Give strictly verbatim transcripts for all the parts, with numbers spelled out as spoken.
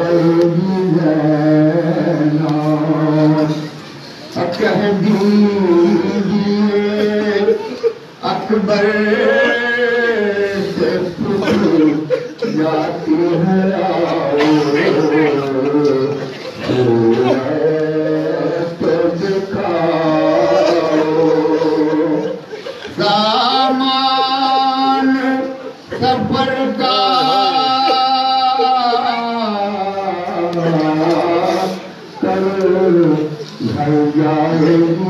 जाएगी ज़ैनब। कह दीजिए अकबर से पूछ जाती है आओ तो दिखाओ सामान सफर का कर घर जाएगी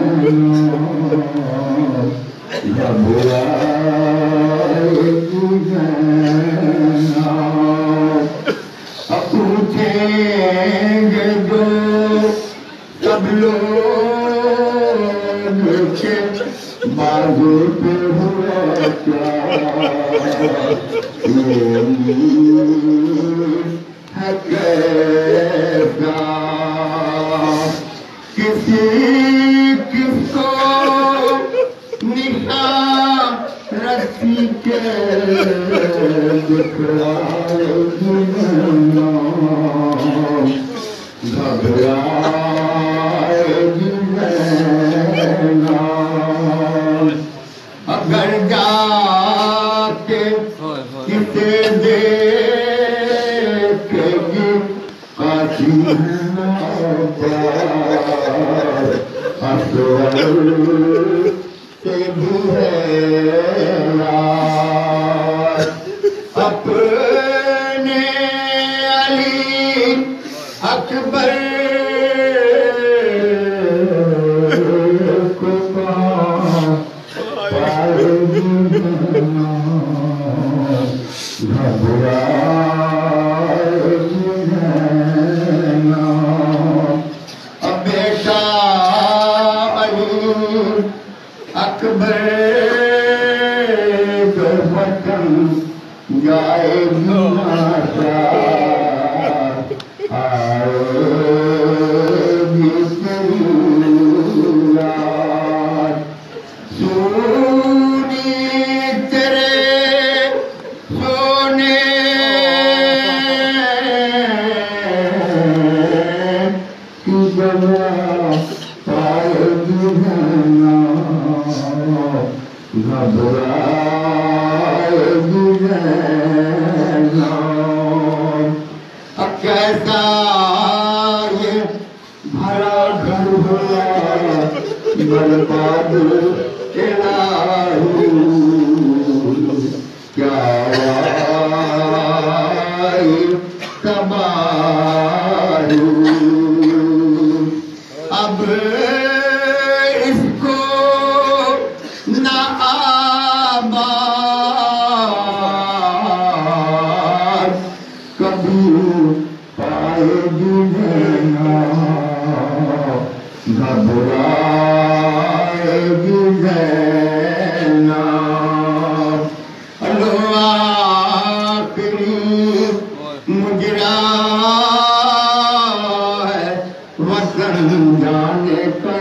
घबराएगी अब पूछेंगे जो सब लोग के बाजू पे हुआ क्या है कैसा किसी किसको निशान रस्सी के दिखलाएगी घबराएगी अगर जाके किसे देखेगी काशी असवर से भी है अपने अली अकबर को पाएगी घबराएगी अब बेटा अली अकबर को वतन जाएगी आशा आएगी तेरी याद सुनी तेरे सोने की जगह पाएगी घबराएगी अब कैसा ये भरा घर हुआ बर्बाद इलाही क्या तबाही अब इसको ना आबाद कभी पाएगी घबराएगी लो आखिरी मुजरा है वतन जाने का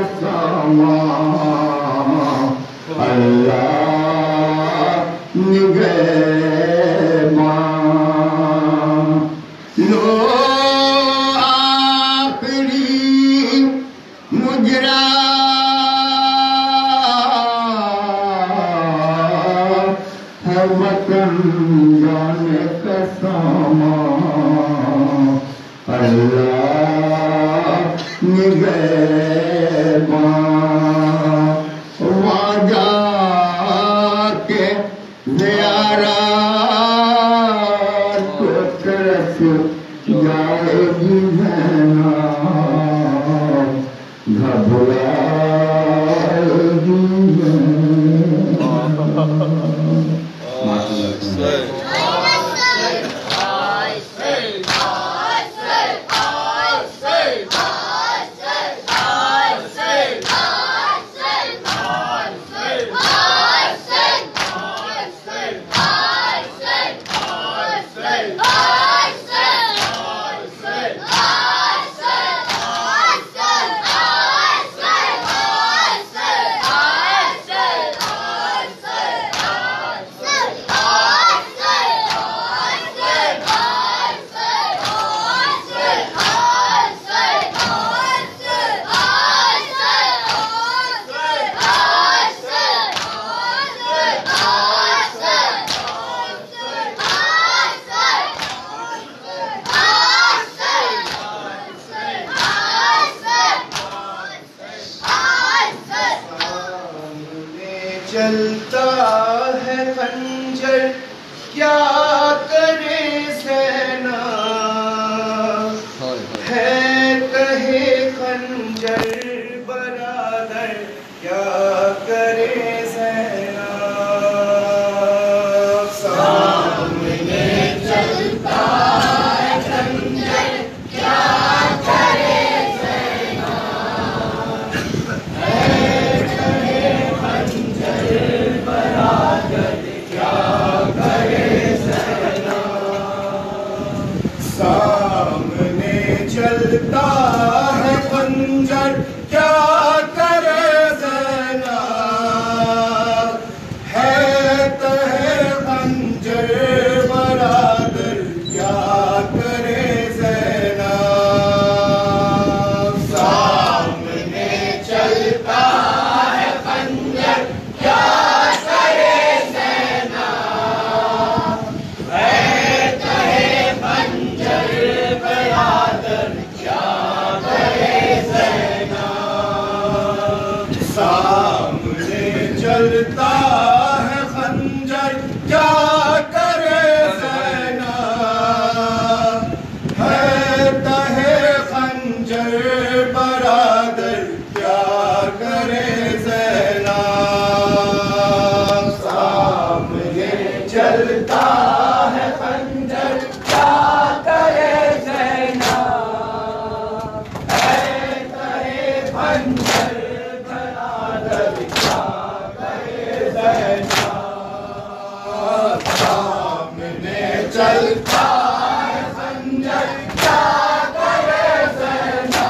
सामान अल्लाह निगहबान लो आखिरी मुजरा है वतन जाने का सामान अल्लाह निगहबान वहाँ जाके ज़ियारत को तरस जाएगी घबराएगी खंजर क्या करे सेना, है कहे खंजर बरादर क्या करे सेना। सामने चलता है खंजर क्या करे सेना, है कहे खंजर बरादर क्या करे सेना। सामने चलता है खंजर क्या करे सेना, है तहे खंजर बरादर क्या करे सेना। सामने चलता है खंजर क्या करे सेना, है तहे खंजर बरादर क्या करे सेना। सामने चलता है खंजर क्या करे सेना, है तहे खंजर बरादर क्या करे सेना। सामने चलता है खंजर क्या करे सेना, है तहे खंजर बरादर क्या करे सेना। सामने चलता है खंजर क्या करे सेना,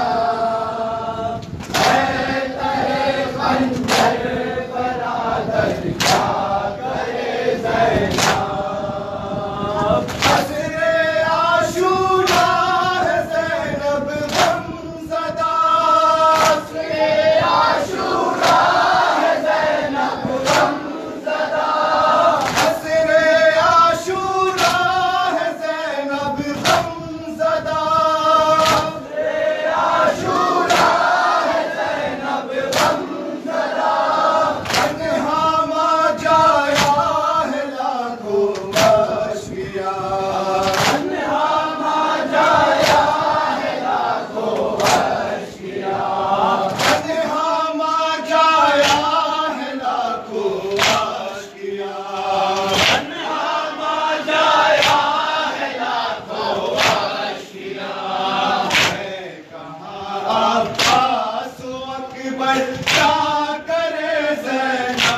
है तहे खंजर बरादर क्या करे सेना। असरे आशूरा है ज़ैनब गमज़दा, असरे आशूरा है ज़ैनब गमज़दा, असरे आशूरा है ज़ैनब गमज़दा, असरे आशूरा है ज़ैनब गमज़दा। तन्हा मा जाया है लाखों अश्किया, तन्हा मा जाया है लाखों अश्किया, तन्हा मा जाया है लाखों अश्किया, तन्हा मा जाया है लाखों अश्किया। है कहाँ अब्बास अकबर क्या करे सेना,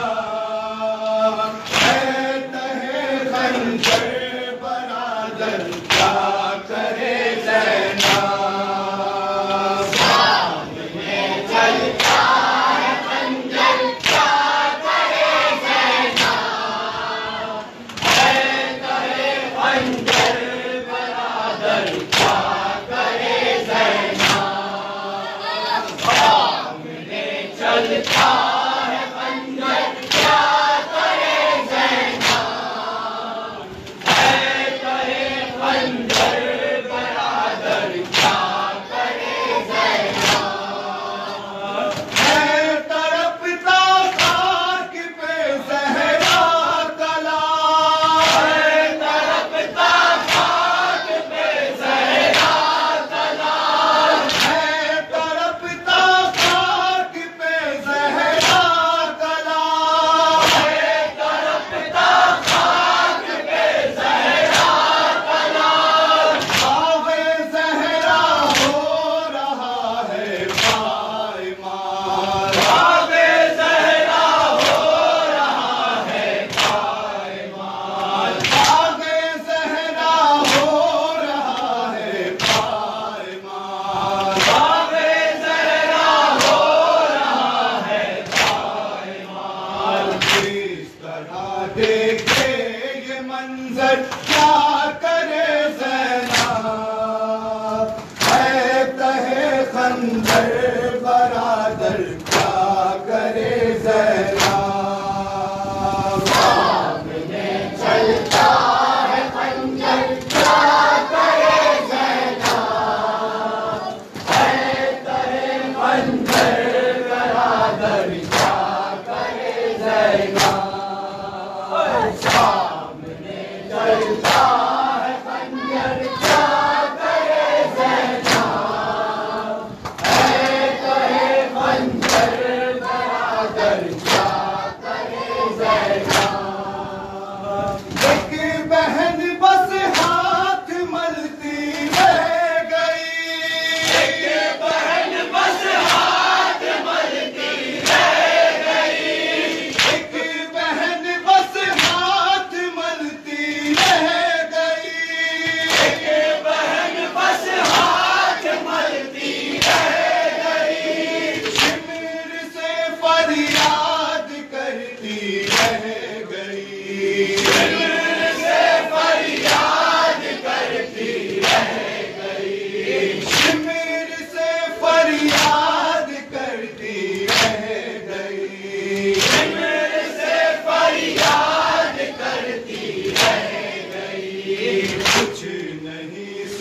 है तहे खंजर बरादर क्या करे सेना। सामने चलता है खंजर क्या करे सेना, है तहे खंजर बरादर क्या करे सेना। सामने चलता है खंजर क्या करे सेना, है तहे खंजर बरादर क्या करे सेना। है तड़पता खाक पे ज़हरा कला, है तड़पता खाक पे ज़हरा कला, है तड़पता खाक पे ज़हरा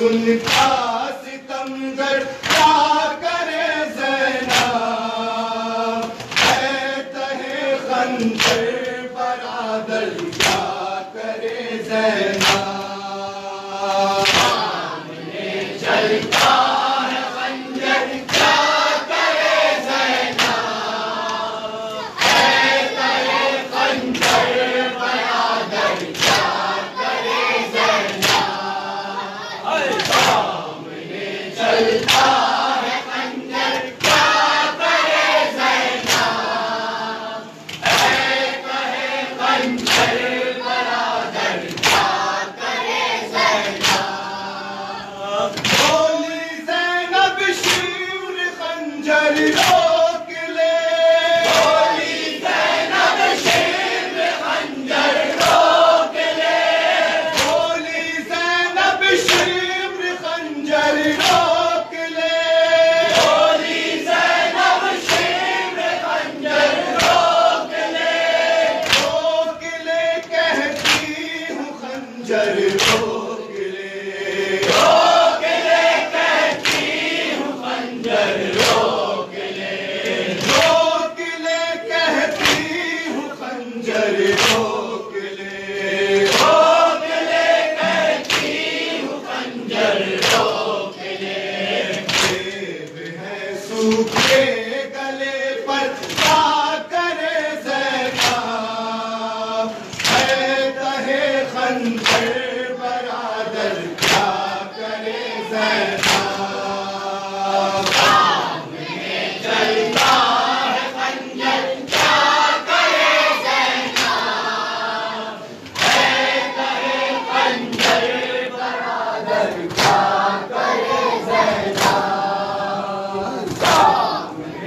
सुनता सितमगर क्या करे ज़ैनब, है तहे खंजर बरादर क्या करे ज़ैनब। सामने चलता है खंजर क्या करे ज़ैनब, है तहे खंजर बरादर क्या करे ज़ैनब। सामने चलता है खंजर क्या करे ज़ैनब, है तहे खंजर बरादर क्या करे ज़ैनब। बोली ज़ैनब शिवर खंजर रोक ले, बोली ज़ैनब शिवर खंजर रोक ले, बोली ज़ैनब शिवर खंजर रोक ले, बोली ज़ैनब शिवर खंजर रोक ले, रोक ले कहती हूँ खंजर रोक ले, रोक ले कहती हूँ खंजर रोक ले, रोक ले कहती हूँ खंजर रोक ले, रोक ले कहती हूँ खंजर रोक ले। सेब है सूखे गले पर क्या करे ज़ैनब, है तहे खंजर बरादर क्या करे ज़ैनब। सामने चलता है खंजर क्या करे ज़ैनब, है तहे खंजर बरादर क्या करे ज़ैनब। सामने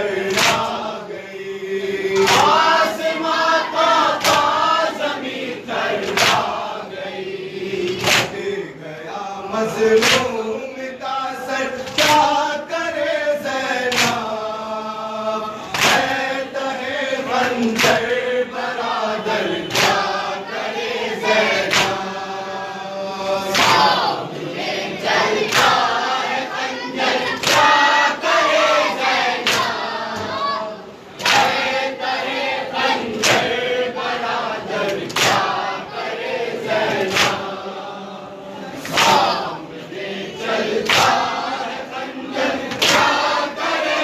शर्मा गई, आसमां कांपा ज़मीन थर्रा गई, कट गया मज़लूम का सर क्या करे ज़ैनब, है तहे खंजर बरादर क्या करे ज़ैनब, सामने चलता है खंजर क्या करे ज़ैनब, है तहे खंजर बरादर क्या करे ज़ैनब, सामने चलता है खंजर क्या करे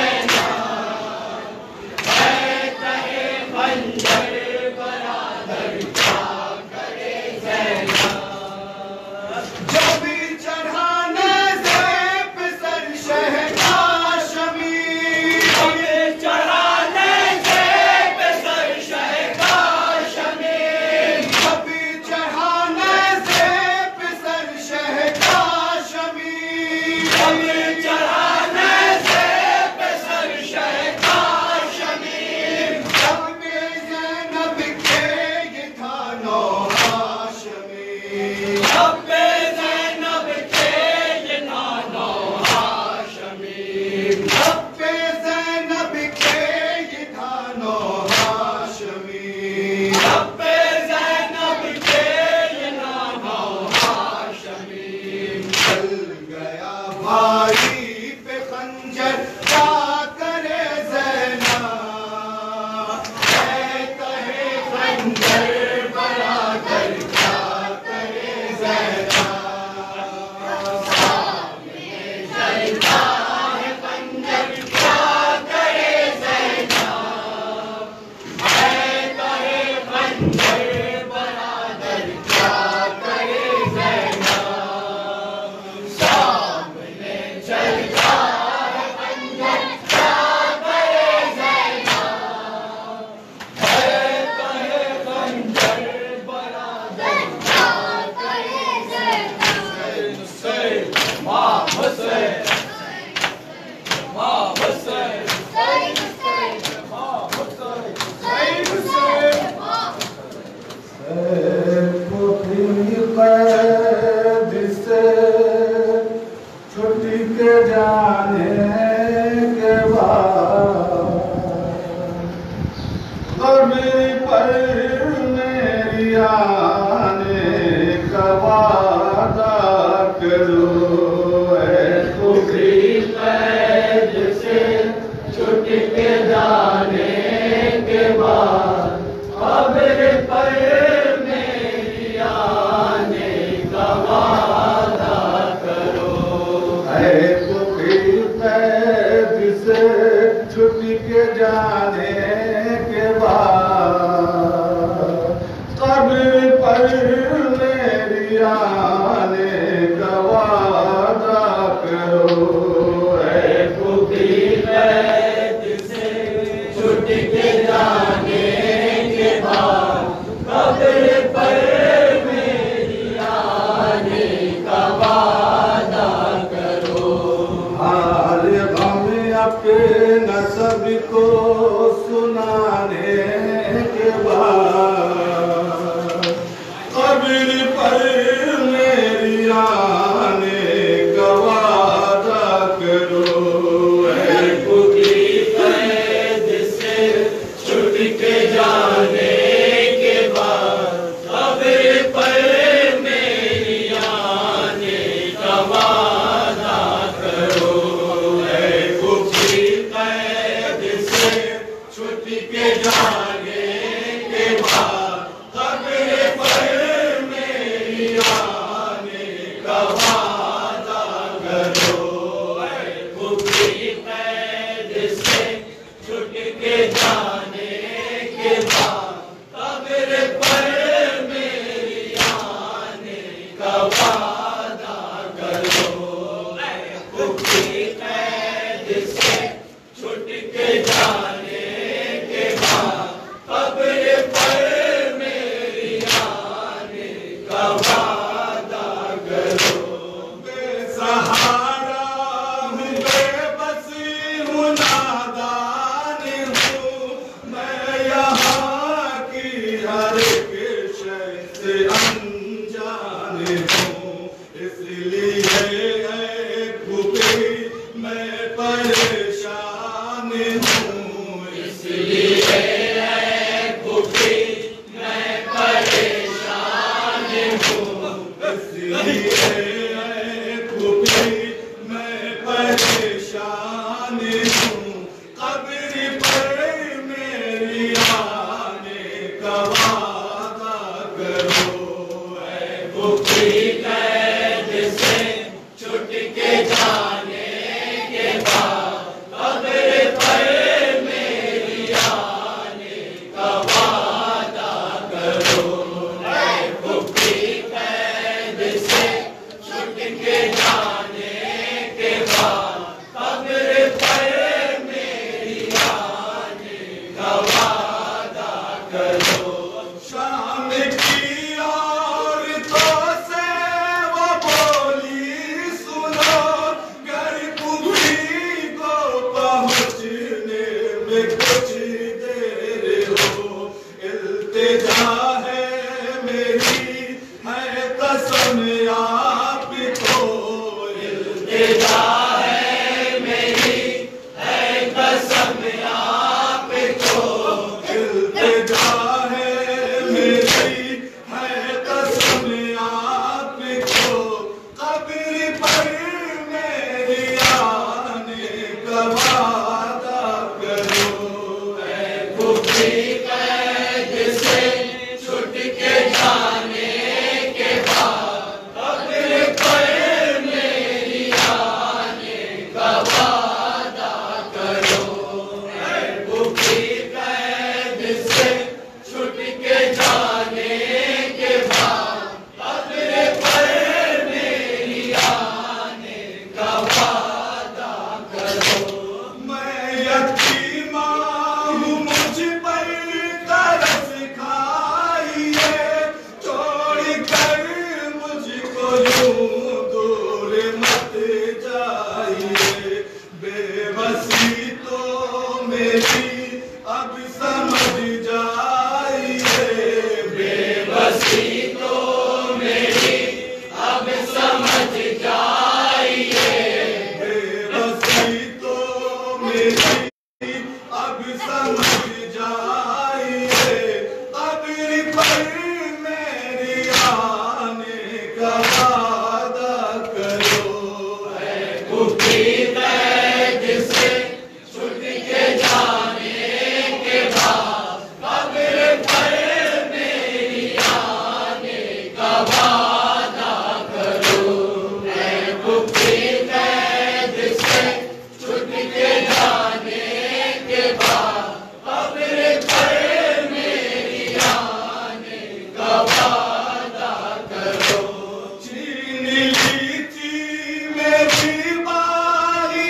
ज़ैनब, है तहे खंजर बरादर क्या करे ज़ैनब, जो भी चढ़ाने ज़ेब सर शहंशाह शमीर, जो भी चढ़ाने ज़ेब सर शहंशाह शमीर, जो भी चढ़ाने ज़ेब सर शहंशाह शमीर, जो भी चढ़ाने ज़ेब सर शहंशाह शमीर, जब में ज़ैनब के ये था नौ हाशमी, जब में ज़ैनब के ये था नौ हाशमी, जब में ज़ैनब के ये था नौ हाशमी, जब में ज़ैनब के ये था नौ हाशमी, चल गया भाई पे खंजर क्या करे ज़ैनब, है तहे खंजर बरादर क्या करे ज़ैनब, सामने चलता है खंजर क्या करे ज़ैनब, है तहे खंजर बरादर क्या करे ज़ैनब, सामने चलता है खंजर क्या करे ज़ैनब, है तहे खंजर बरादर क्या करे ज़ैनब, हुसैन माँ हुसैन माँ हुसैन माँ हुसैन हुसैन कैद से छुट्टी के जाने के बाद कभी पर मेरी आने का वादा करो, है खुदी कैद से छुट के जाने के बाद कब्र पर मेरी आने का वादा करो, है खुदी कैद से छुट्टी के जाने के बाद कब्र पर मेरी आने का वादा करो, है खुदी कैद से छुट के जाने के बाद कब्र पर मेरी आने का वादा करो, हाल गम अपने नसब को सुनाने के बाद कब्र पर मेरी आने का वादा करो, है खुदी कैद से छुट के जाने के बाद कब्र पर मेरी आने का वादा करो, है खुदी कैद से छुट के जाने के बाद कब्र पर मेरी आने का वादा करो, है खुदी कैद से छुट के जाने के बाद कब्र पर मेरी आने का वादा करो, है खुदी कैद से छुट के जाने के बाद कब्र पर मेरी आने का वादा करो, बेसहारा हूँ बेबसी हूँ नादा भी कुछ देर हो। इल्तिजा है मेरी, है कसम आपको, इल्तिजा है मेरी, है कसम आपको, इल्तिजा है मेरी, है कसम आपको। कब्र पर मेरी आने का वादा करो, ऐ कुफरी कैद से छुट के जाने के बाद, कब्र पर मेरी आने का वादा करो। ऐ कुफरी कैद से छुट के जाने के बाद, कब्र पर मेरी आने का वादा करो। मैं यतीमा हूँ, मुझ पर तरस खाइए, छोड़ कर मुझको यूं दूर मत जाइए। बेबसी तो मेरी अब समझ जाइए, बेबसी तो मेरी अब समझ जाइए, बेबसी तो मेरी अब समझ जाइए। कब्र पर मेरी आने का वादा करो, ऐ कुफरी कैद से छुट के जाने के बाद, कब्र पर मेरी आने का वादा करो। ऐ कुफरी कैद से छुट के जाने के बाद, कब्र पर मेरी आने का वादा करो। छीन ली थी मेरी बारी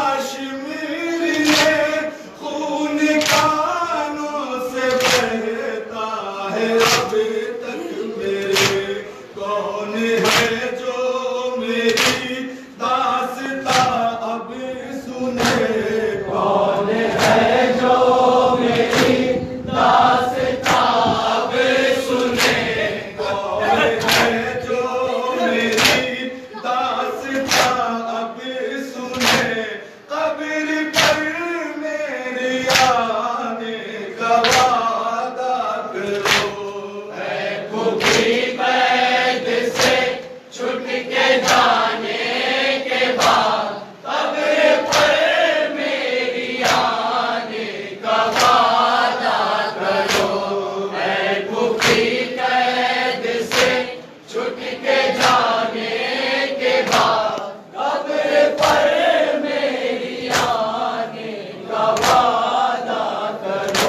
आशमीर ने, खून कानों से बहता है अब तक मेरे। कौन है जो मेरी दास्तां अब सुने, कौन है जो मेरी दास्तां अब सुने, कौन है जो मेरी दास्तां अब सुने। कब्र पर मेरी आने का वादा करो, ऐ कुफरी कैद से छुट के जाने के बाद, कब्र पर मेरी आने का वादा करो। ऐ कुफरी कैद से छुट के जाने के बाद, कब्र पर मेरी आने का वादा करो।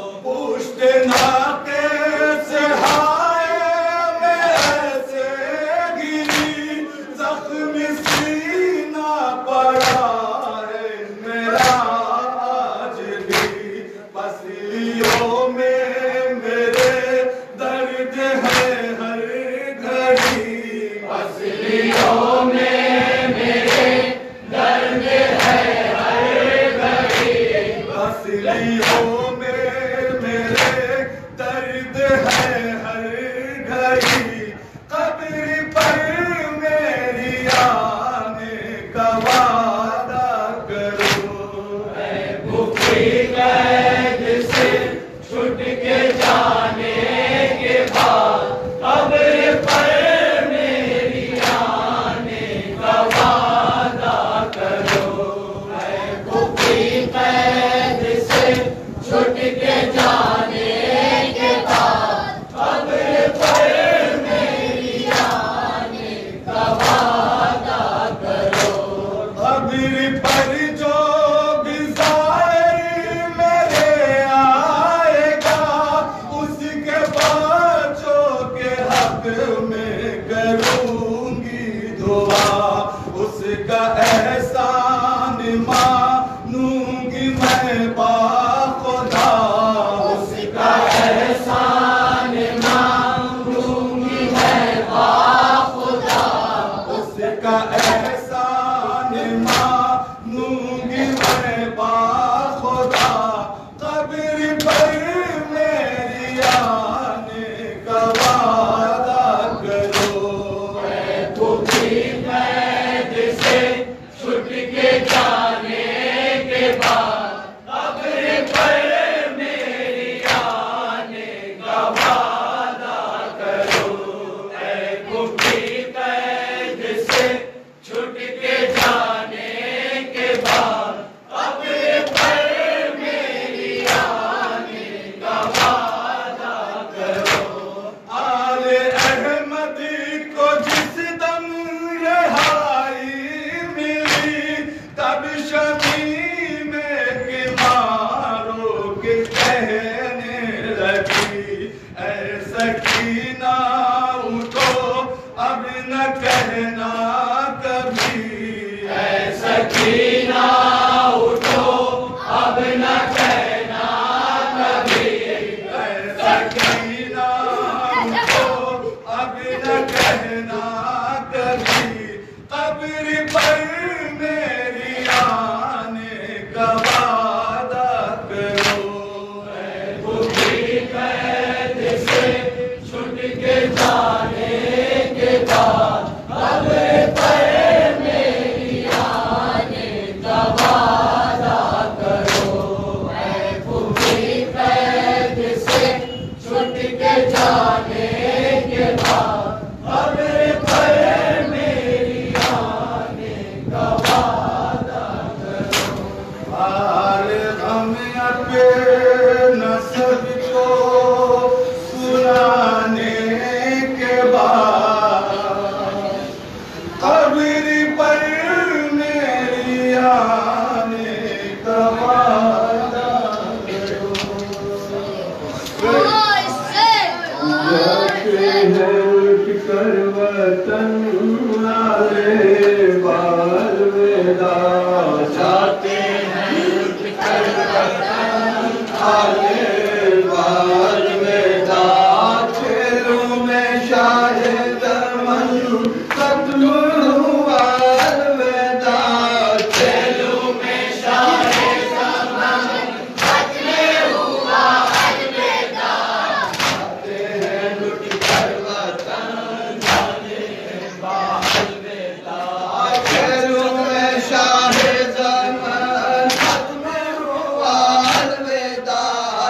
पूछना कैसे हाय मैं ऐसे गिरी, जख्म सीना पड़ा है मेरा आज भी। पसलियों में मेरे दर्द है हर घड़ी, पसलियों में मेरे दर्द है हर घड़ी, पसलियों में मेरे दर्द है हर घड़ी। कब्र पर मेरी आने का वादा करो, ऐ कुफरी कैद से छुट के जाने के बाद, कब्र पर मेरी आने का वादा करो। ऐ कुफरी कैद से छुट के जाने के बाद, कब्र पर मेरी आने का वादा करो। कब्र पर जो भी ज़ाहिर मेरे आएगा, उसके बच्चों के हक में करूंगी दुआ। उसका एहसान मानूंगी मैं बाखुदा, उसका एहसान मानूंगी मैं बाखुदा, उसका एहसान मानूंगी मैं बाखुदा। कहना कभी, सकीना मुझको अब न कहना कभी, कब्र पर मेरी आने का वादा करो। भूखी कैद से छुट के जाने के बाद कब्र पर मेरी आने का वादा करो। भूखी कैद से छुट के जाने के बाद कब्र पर मेरी आने का वादा करो। हाल हम अपने नसब को सुनाने के बाद कब्र पर मेरी आने का वादा करो। जाते हैं उठ कर वतन आले बाल वेदा, जाते हैं उठ कर वतन आले बाल वेदा, खेलों में शाहिद मन खत्म हुआ अलविदा, खेलों में शाहिद मन खत्म हुआ अलविदा। जाते हैं उठ कर वतन आले बाल वेदा, खेलों में शाहिद मन खत्म हुआ अलविदा,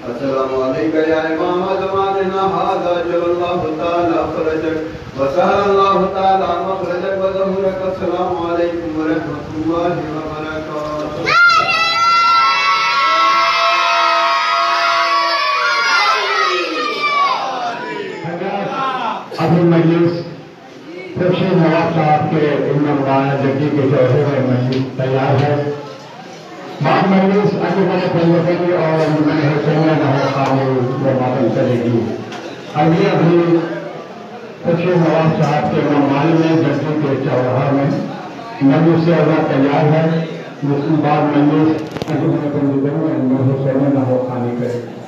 अस्सलामु अलैका या इमाम ज़मानिना हाज़ा जल्लल्लाहु तआला फरजक व सल्लल्लाहु तआला मखरजक व ज़हुरक। अस्सलामु अलैकुम व रहमतुल्लाहि व बरकातुहू। अभी मजलिस खुर्शीद नवाब साहब के इमामबाना जग्गी के चौथे में मजलिस तैयार है। बाद मजलिस अंजुमन तैयबी और अंजुमन हुसैन खानी वो मालूम करेगी। अभी अभी खुर्शीद नवाब साहब के इमामबाना में जग्गी के चौराहा में मजलिस से अल्लाह तैयार है। उसके बाद मजलिस अंजुमन तैयबी और अंजुमन हुसैन खानी करेगी।